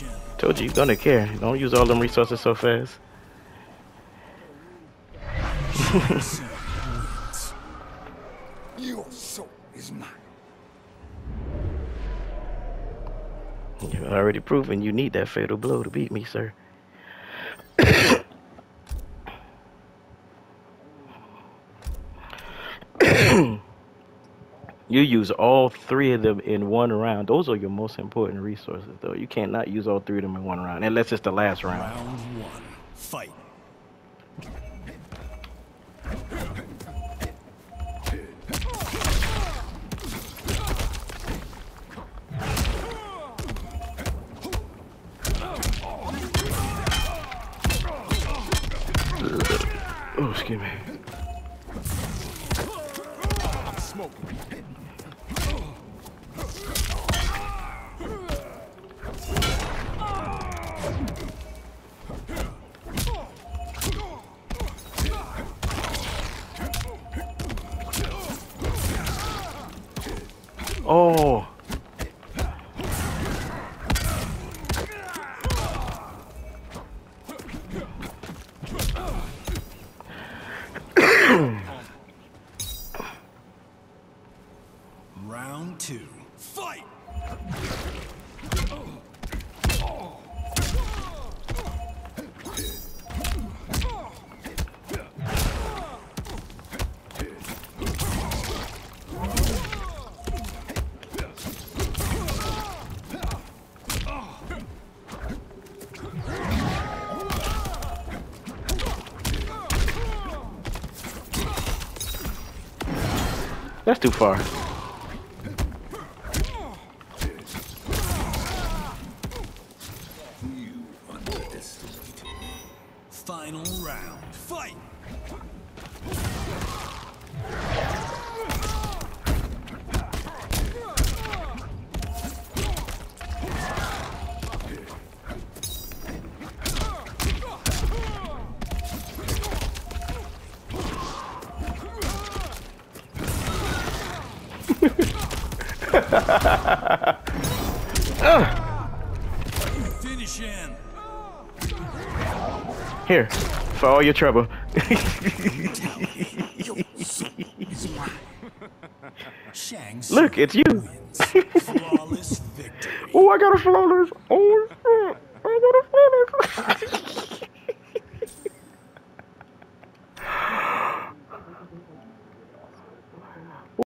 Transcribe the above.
Told you you're gonna care. Don't use all them resources so fast. Your soul is mine. You've already proven you need that fatal blow to beat me, sir. You use all three of them in one round. Those are your most important resources, though. You can't not use all three of them in one round, unless it's the last round. Round one, fight. Oh, excuse me. Oh. Round two, fight! That's too far. You underestimate. Final round, fight! Finish him. Here, for all your trouble. Look, it's you. Flawless victory. Oh, I got a flawless. Oh, shit. I got a flawless.